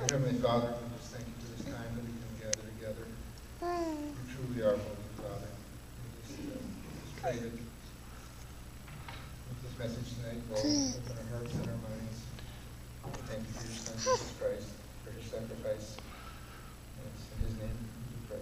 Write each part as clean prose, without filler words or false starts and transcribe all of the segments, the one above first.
Heavenly Father, we just thank you for this time that we can gather together. You truly are holy, Father. We just pray that with this message tonight, we'll open our hearts and our minds. We thank you for your Son, Jesus Christ, for his sacrifice. And it's in his name we pray.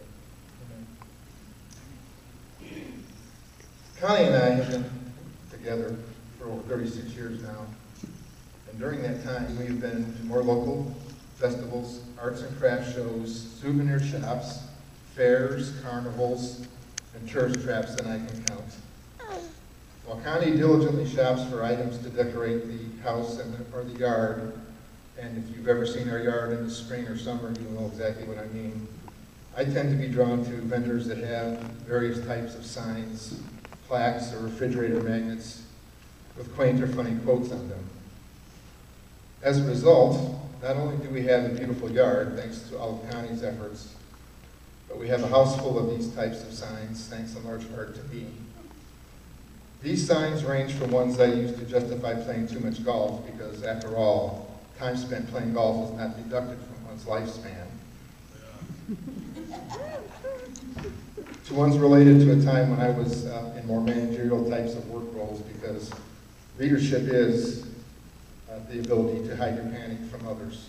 Amen. Connie and I have been together for over 36 years now. And during that time, we've been to more local festivals, arts and craft shows, souvenir shops, fairs, carnivals, and tourist traps than I can count. While Connie diligently shops for items to decorate the house or the yard, and if you've ever seen our yard in the spring or summer, you'll know exactly what I mean. I tend to be drawn to vendors that have various types of signs, plaques, or refrigerator magnets with quaint or funny quotes on them. As a result, not only do we have a beautiful yard, thanks to all of Connie's efforts, but we have a house full of these types of signs, thanks in large part to me. These signs range from ones I use to justify playing too much golf, because after all, time spent playing golf is not deducted from one's lifespan, to ones related to a time when I was in more managerial types of work roles, because leadership is the ability to hide your panic from others.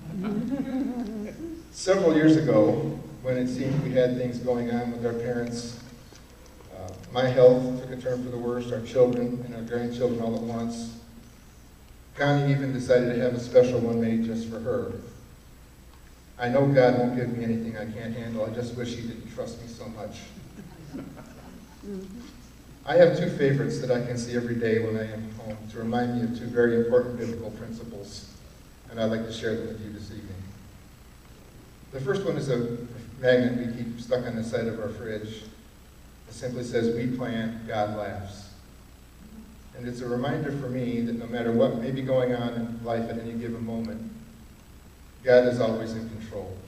Several years ago, when it seemed we had things going on with our parents, my health took a turn for the worst, our children and our grandchildren all at once. Connie even decided to have a special one made just for her. I know God won't give me anything I can't handle. I just wish he didn't trust me so much. I have two favorites that I can see every day when I am home to remind me of two very important biblical principles, and I'd like to share them with you this evening. The first one is a magnet we keep stuck on the side of our fridge. It simply says, "We plant, God laughs." And it's a reminder for me that no matter what may be going on in life at any given moment, God is always in control.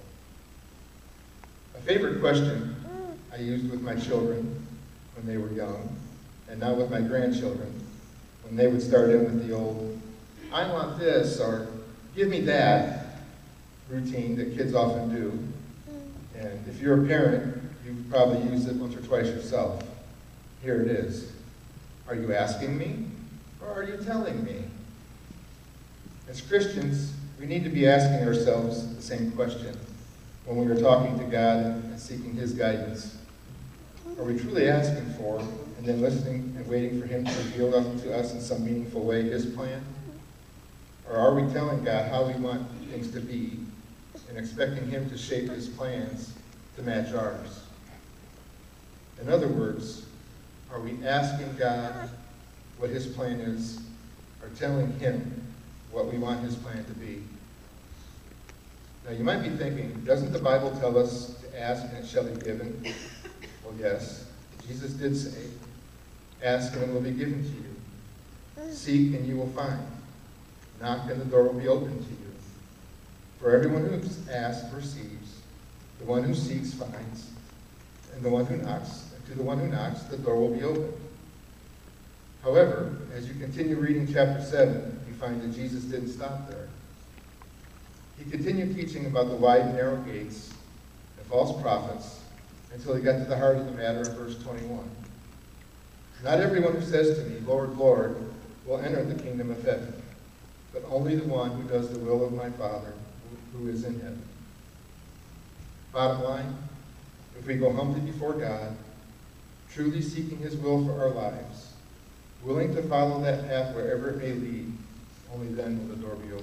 A favorite question I used with my children when they were young, and now with my grandchildren, when they would start in with the old, "I want this," or "give me that" routine that kids often do. And if you're a parent, you've probably used it once or twice yourself. Here it is. Are you asking me, or are you telling me? As Christians, we need to be asking ourselves the same question when we are talking to God and seeking his guidance. Are we truly asking for, and then listening and waiting for him to reveal to us in some meaningful way his plan? Or are we telling God how we want things to be and expecting him to shape his plans to match ours? In other words, are we asking God what his plan is, or telling him what we want his plan to be? Now you might be thinking, doesn't the Bible tell us to ask and it shall be given? Well, yes. Jesus did say, "Ask and it will be given to you. Seek and you will find. Knock and the door will be opened to you. For everyone who asks receives. The one who seeks finds. And to the one who knocks, the door will be opened." However, as you continue reading chapter 7, you find that Jesus didn't stop there. He continued teaching about the wide and narrow gates and false prophets until he got to the heart of the matter in verse 21. "Not everyone who says to me, 'Lord, Lord,' will enter the kingdom of heaven, but only the one who does the will of my Father who is in heaven." Bottom line, if we go humbly before God, truly seeking his will for our lives, willing to follow that path wherever it may lead, only then will the door be opened.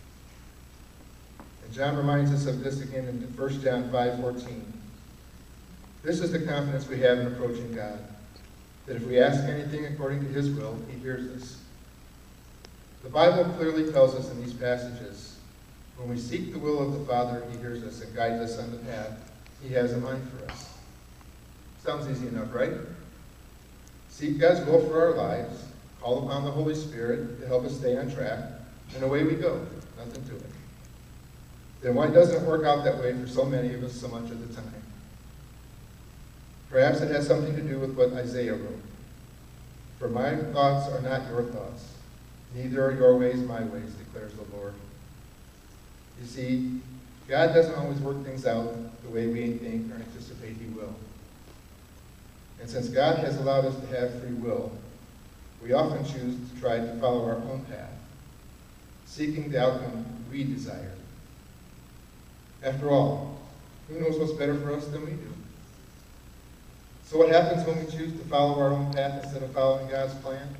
And John reminds us of this again in 1 John 5:14. This is the confidence we have in approaching God, that if we ask anything according to his will, he hears us. The Bible clearly tells us in these passages, when we seek the will of the Father, he hears us and guides us on the path he has in mind for us. Sounds easy enough, right? Seek God's will for our lives, call upon the Holy Spirit to help us stay on track, and away we go. Nothing to it. Then why doesn't it work out that way for so many of us so much of the time? Perhaps it has something to do with what Isaiah wrote. "For my thoughts are not your thoughts, neither are your ways my ways, declares the Lord." You see, God doesn't always work things out the way we think or anticipate he will. And since God has allowed us to have free will, we often choose to try to follow our own path, seeking the outcome we desire. After all, who knows what's better for us than we do? So what happens when we choose to follow our own path instead of following God's plan?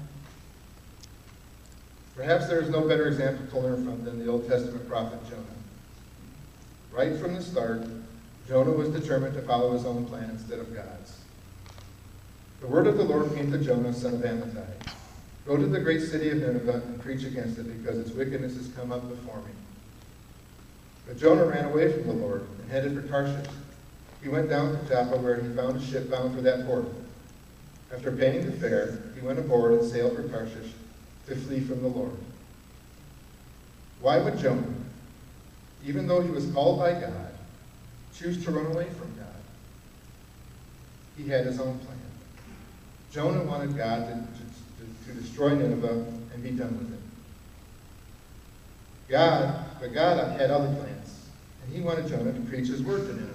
Perhaps there is no better example to learn from than the Old Testament prophet Jonah. Right from the start, Jonah was determined to follow his own plan instead of God's. The word of the Lord came to Jonah, son of Amittai. Go to the great city of Nineveh and preach against it, because its wickedness has come up before me. But Jonah ran away from the Lord and headed for Tarshish. He went down to Joppa, where he found a ship bound for that port. After paying the fare, he went aboard and sailed for Tarshish to flee from the Lord. Why would Jonah, even though he was called by God, choose to run away from God? He had his own plan. Jonah wanted God to destroy Nineveh and be done with it. But God had other plans, and he wanted Jonah to preach his word to Nineveh.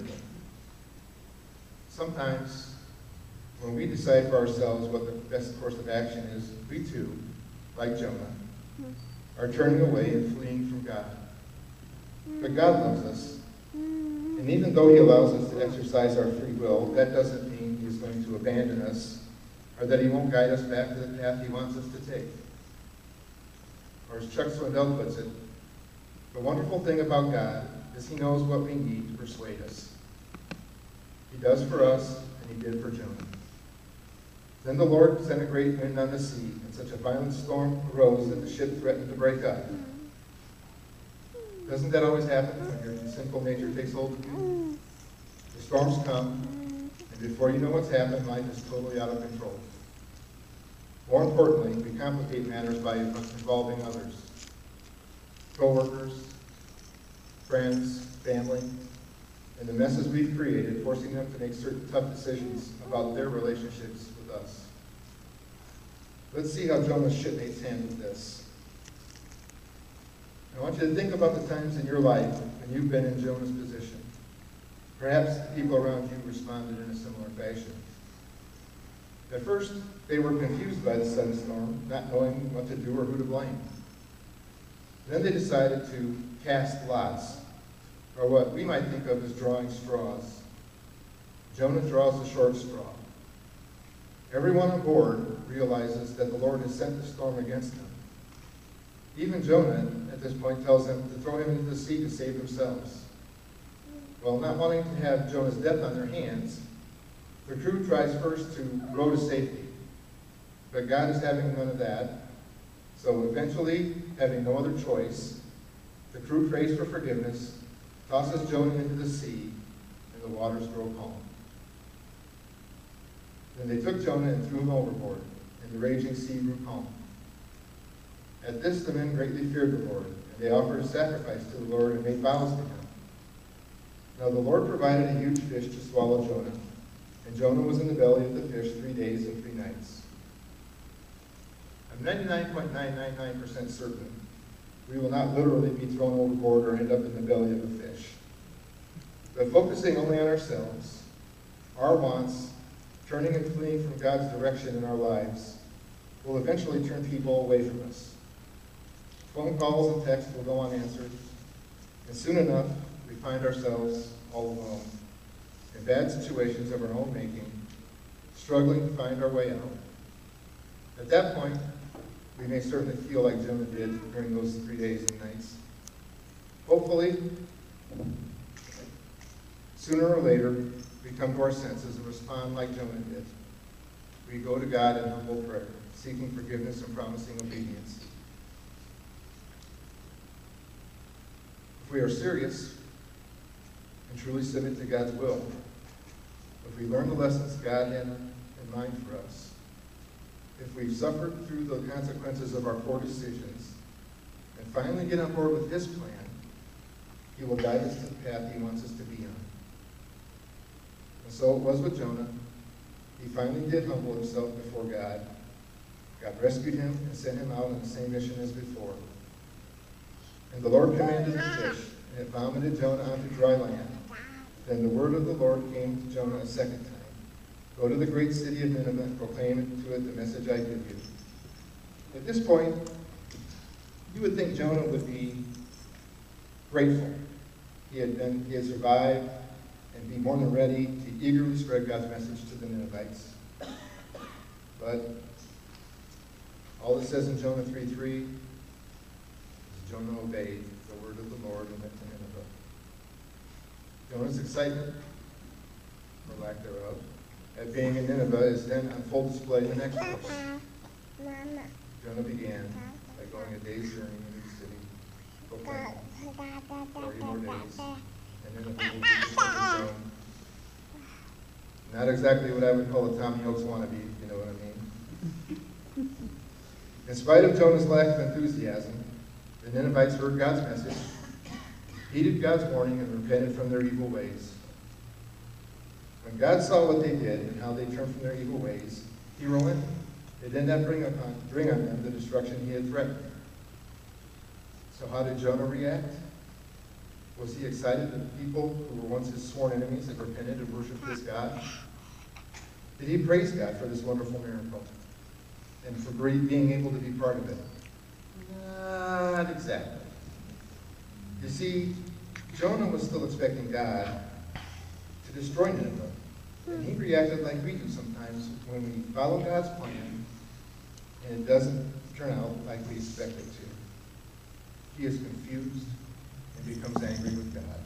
Sometimes, when we decide for ourselves what the best course of action is, we too, like Jonah, are turning away and fleeing from God. But God loves us, and even though he allows us to exercise our free will, that doesn't mean he's going to abandon us, or that he won't guide us back to the path he wants us to take. Or as Chuck Swindoll puts it, the wonderful thing about God is he knows what we need to persuade us. He does for us, and he did for Jonah. Then the Lord sent a great wind on the sea, and such a violent storm arose that the ship threatened to break up. Doesn't that always happen when your sinful nature takes hold of you? The storms come, and before you know what's happened, life is totally out of control. More importantly, we complicate matters by involving others. Co-workers, friends, family, and the messes we've created, forcing them to make certain tough decisions about their relationships with us. Let's see how Jonah's shipmates handled this. I want you to think about the times in your life when you've been in Jonah's position. Perhaps the people around you responded in a similar fashion. At first, they were confused by the sudden storm, not knowing what to do or who to blame. Then they decided to cast lots, or what we might think of as drawing straws. Jonah draws the short straw. Everyone on board realizes that the Lord has sent the storm against them. Even Jonah, at this point, tells them to throw him into the sea to save themselves. Well, not wanting to have Jonah's death on their hands, the crew tries first to row to safety. But God is having none of that. So eventually, having no other choice, the crew prays for forgiveness, tosses Jonah into the sea, and the waters grow calm. Then they took Jonah and threw him overboard, and the raging sea grew calm. At this, the men greatly feared the Lord, and they offered a sacrifice to the Lord and made vows to him. Now the Lord provided a huge fish to swallow Jonah, and Jonah was in the belly of the fish 3 days and 3 nights. I'm 99.999% certain we will not literally be thrown overboard or end up in the belly of a fish. But focusing only on ourselves, our wants, turning and fleeing from God's direction in our lives, will eventually turn people away from us. Phone calls and texts will go unanswered, and soon enough, we find ourselves all alone, in bad situations of our own making, struggling to find our way out. At that point, we may certainly feel like Jonah did during those 3 days and nights. Hopefully, sooner or later, we come to our senses and respond like Jonah did. We go to God in humble prayer, seeking forgiveness and promising obedience. If we are serious and truly submit to God's will, if we learn the lessons God had in mind for us, if we've suffered through the consequences of our poor decisions, and finally get on board with His plan, He will guide us to the path He wants us to be on. And so it was with Jonah. He finally did humble himself before God. God rescued him and sent him out on the same mission as before. And the Lord commanded the fish, and it vomited Jonah onto dry land. Then the word of the Lord came to Jonah a second time. Go to the great city of Nineveh and proclaim to it the message I give you. At this point, you would think Jonah would be grateful. He had survived and be more than ready to eagerly spread God's message to the Ninevites. But all it says in Jonah 3:3 is Jonah obeyed the word of the Lord and went to Nineveh. Jonah's excitement, or lack thereof, at being in Nineveh is then on full display in the next verse. Jonah began by going a day's journey into the city, proclaiming 40 more days, and Nineveh will be overthrown. Not exactly what I would call a Tommy Oaks wannabe, if you know what I mean. In spite of Jonah's lack of enthusiasm, the Ninevites heard God's message, heeded God's warning, and repented from their evil ways. When God saw what they did and how they turned from their evil ways, he relented. It did not bring on them the destruction he had threatened. So how did Jonah react? Was he excited that the people who were once his sworn enemies had repented and worshiped his God? Did he praise God for this wonderful miracle and for being able to be part of it? Not exactly. You see, Jonah was still expecting God to destroy Nineveh. And he reacted like we do sometimes when we follow God's plan and it doesn't turn out like we expect it to. He is confused and becomes angry with God.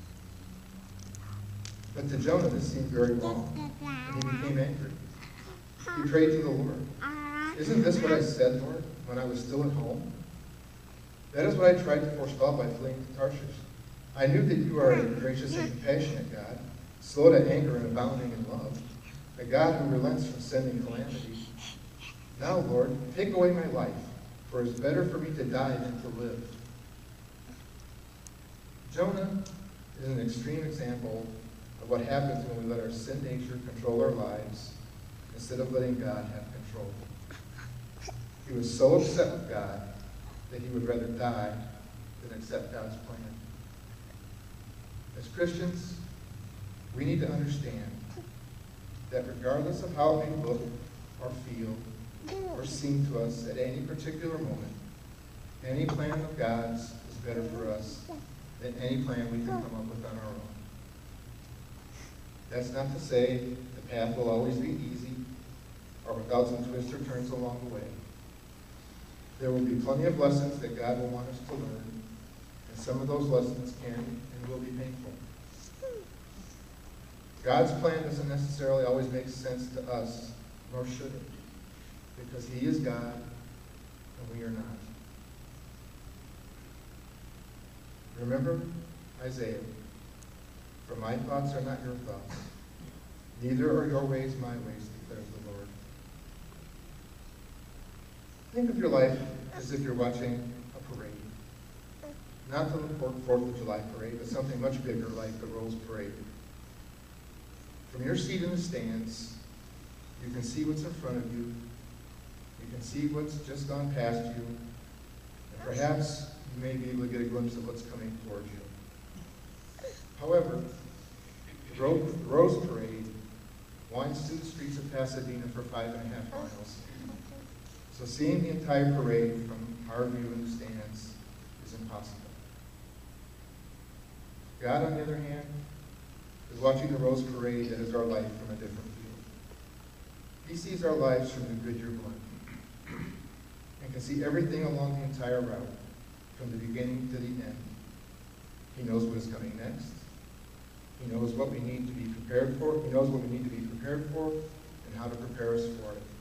But to Jonah, this seemed very wrong, and he became angry. He prayed to the Lord. Isn't this what I said, Lord, when I was still at home? That is what I tried to forestall by fleeing to Tarshish. I knew that you are a gracious and compassionate God, slow to anger and abounding in love, a God who relents from sending calamity. Now, Lord, take away my life, for it is better for me to die than to live. Jonah is an extreme example of what happens when we let our sin nature control our lives instead of letting God have control. He was so upset with God that he would rather die than accept God's plan. As Christians, we need to understand that regardless of how it may look or feel or seem to us at any particular moment, any plan of God's is better for us than any plan we can come up with on our own. That's not to say the path will always be easy or without some twists or turns along the way. There will be plenty of lessons that God will want us to learn, and some of those lessons can and will be painful. God's plan doesn't necessarily always make sense to us, nor should it, because he is God and we are not. Remember Isaiah, for my thoughts are not your thoughts, neither are your ways my ways, declares the Lord. Think of your life as if you're watching a parade. Not the 4th of July parade, but something much bigger like the Rose Parade. From your seat in the stands, you can see what's in front of you. You can see what's just gone past you. And perhaps you may be able to get a glimpse of what's coming towards you. However, the Rose Parade winds through the streets of Pasadena for 5.5 miles. So seeing the entire parade from our view in the stands is impossible. God, on the other hand, is watching the Rose Parade that is our life from a different view. He sees our lives from the Goodyear blunt and can see everything along the entire route, from the beginning to the end. He knows what is coming next. He knows what we need to be prepared for. He knows what we need to be prepared for and how to prepare us for it.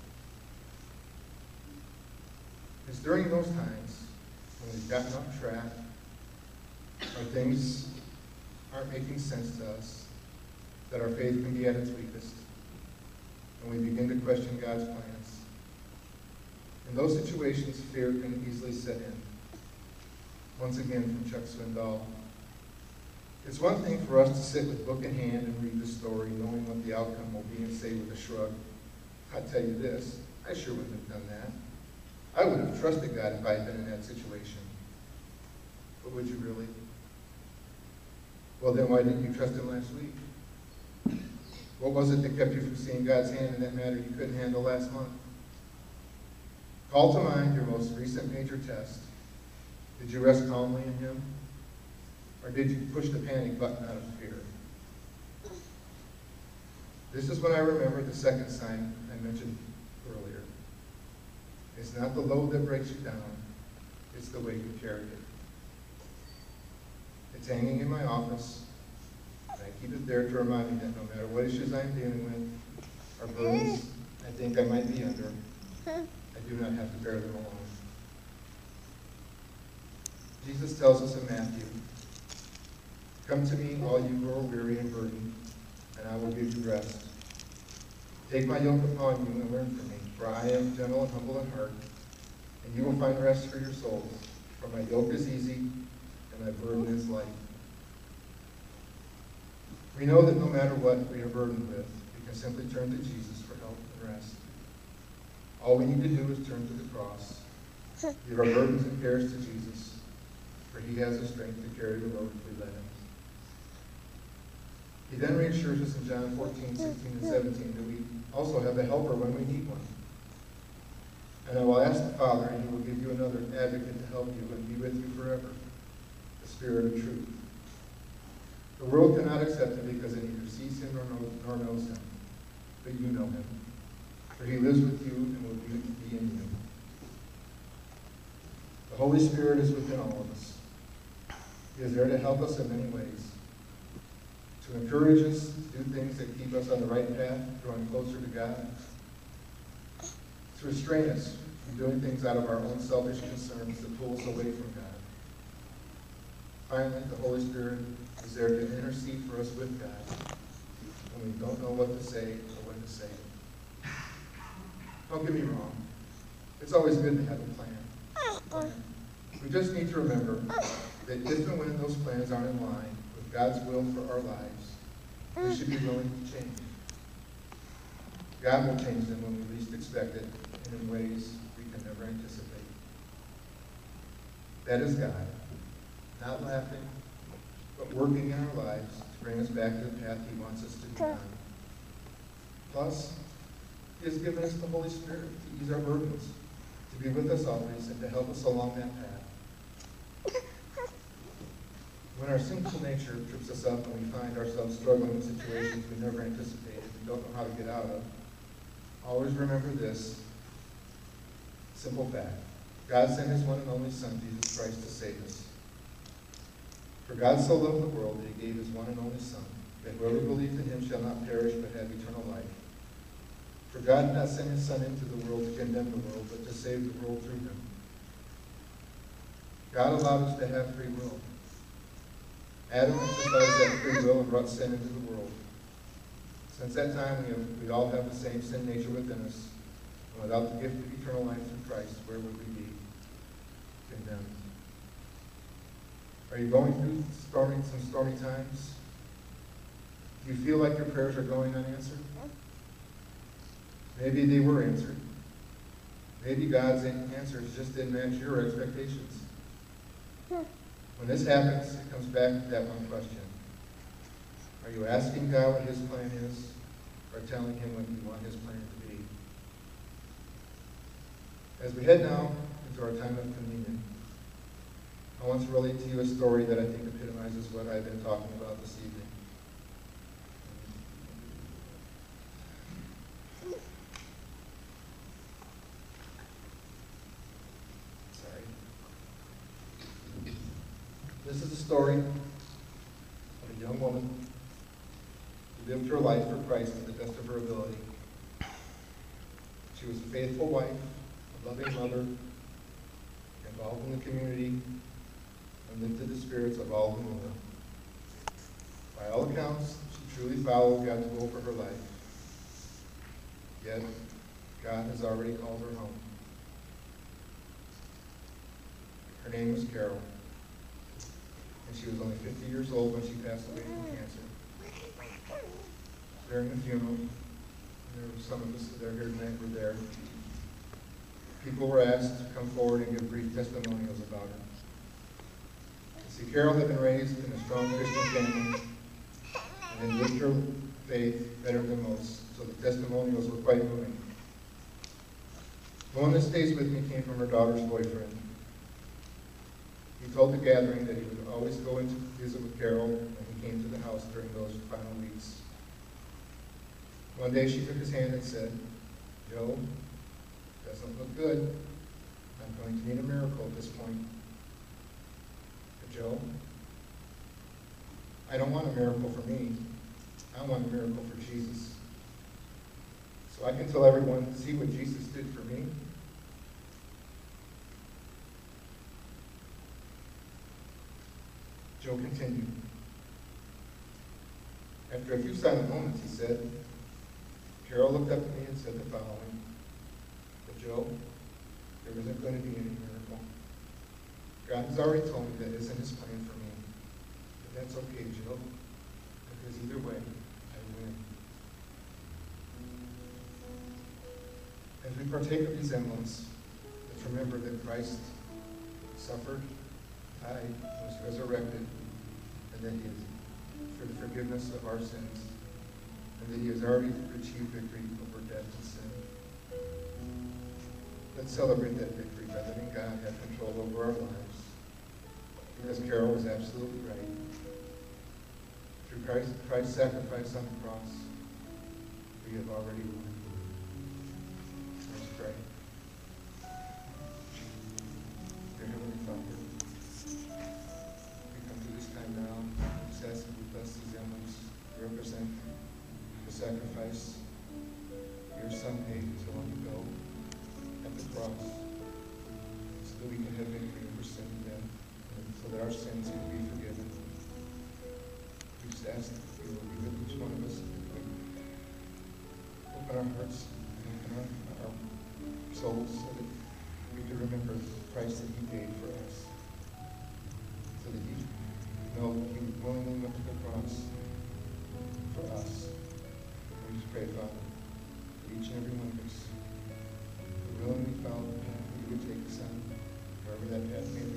It's during those times when we've gotten off track, or things aren't making sense to us, that our faith can be at its weakest, and we begin to question God's plans. In those situations, fear can easily set in. Once again, from Chuck Swindoll, it's one thing for us to sit with book in hand and read the story, knowing what the outcome will be, and say with a shrug, I tell you this, I sure wouldn't have done that. I would have trusted God if I had been in that situation. But would you really? Well, then why didn't you trust him last week? What was it that kept you from seeing God's hand in that matter you couldn't handle last month? Call to mind your most recent major test. Did you rest calmly in him? Or did you push the panic button out of fear? This is when I remember the second sign I mentioned earlier. It's not the load that breaks you down, it's the way you carry it. It's hanging in my office, and I keep it there to remind me that no matter what issues I'm dealing with, or burdens I think I might be under, I do not have to bear them alone. Jesus tells us in Matthew, "Come to me, all you who are weary and burdened, and I will give you rest. Take my yoke upon you and learn from me, for I am gentle and humble in heart, and you will find rest for your souls. For my yoke is easy, and my burden is light." We know that no matter what we are burdened with, we can simply turn to Jesus for help and rest. All we need to do is turn to the cross, give our burdens and cares to Jesus, for he has the strength to carry the load if we let him. He then reassures us in John 14, 16, and 17 that we also have a helper when we need one. "And I will ask the Father, and he will give you another advocate to help you and be with you forever, the Spirit of truth. The world cannot accept him because it neither sees him nor knows him, but you know him, for he lives with you and will be in you." The Holy Spirit is within all of us. He is there to help us in many ways, to encourage us to do things that keep us on the right path, drawing closer to God, to restrain us from doing things out of our own selfish concerns that pull us away from God. Finally, the Holy Spirit is there to intercede for us with God when we don't know what to say or when to say it. Don't get me wrong. It's always good to have a plan. We just need to remember that if and when those plans aren't in line with God's will for our lives, we should be willing to change. God will change them when we least expect it and in ways we can never anticipate. That is God, not laughing, but working in our lives to bring us back to the path he wants us to be on. Plus, he has given us the Holy Spirit to ease our burdens, to be with us always, and to help us along that path. When our sinful nature trips us up and we find ourselves struggling with situations we never anticipated and don't know how to get out of, always remember this simple fact. God sent his one and only Son, Jesus Christ, to save us. For God so loved the world that he gave his one and only Son, that whoever believes in him shall not perish but have eternal life. For God did not send his Son into the world to condemn the world, but to save the world through him. God allowed us to have free will. Adam exercised that free will and brought sin into the world. Since that time, we all have the same sin nature within us, and without the gift of eternal life through Christ, where would we be? Condemned. Are you going through some stormy times? Do you feel like your prayers are going unanswered? Maybe they were answered. Maybe God's answers just didn't match your expectations. When this happens, it comes back to that one question. Are you asking God what his plan is, or telling him what you want his plan to be? As we head now into our time of communion, I want to relate to you a story that I think epitomizes what I've been talking about this evening. This is a story of a young woman who lived her life for Christ to the best of her ability. She was a faithful wife, a loving mother, involved in the community, and lifted the spirits of all who knew her. By all accounts, she truly followed God's will for her life. Yet, God has already called her home. Her name was Carol. And she was only 50 years old when she passed away from cancer. During the funeral, there were some of us that are here tonight were there. People were asked to come forward and give brief testimonials about her. See, Carol had been raised in a strong Christian family and had lived her faith better than most, so the testimonials were quite moving. The one that stays with me came from her daughter's boyfriend. He told the gathering that he would always go in to visit with Carol when he came to the house during those final weeks. One day she took his hand and said, "Joe, doesn't look good. I'm going to need a miracle at this point." But Joe, I don't want a miracle for me. I want a miracle for Jesus. So I can tell everyone, see what Jesus did for me. Joe continued. After a few silent moments, he said, Carol looked up at me and said the following, "But Joe, there isn't going to be any miracle. God has already told me that isn't his plan for me. But that's okay, Joe, because either way, I win." As we partake of these emblems, let's remember that Christ suffered, died, was resurrected, and that he is for the forgiveness of our sins, and that he has already achieved victory over death and sin. Let's celebrate that victory by letting God have control over our lives. Because Carol was absolutely right. Through Christ's sacrifice on the cross, we have already won. Let's pray. Dear Heavenly Father, we come to this time now, and just ask that you bless these emblems to represent the sacrifice your Son made so long ago at the cross, so that we can have victory over sin and death, and so that our sins can be forgiven. We just ask that you will be with each one of us, and open our hearts and open our souls so that we can remember the price that he paid for us, so that he know that he willingly went to the cross for us. We just pray, Father, for each and every one of us, who willingly felt that you would take us on, wherever that path may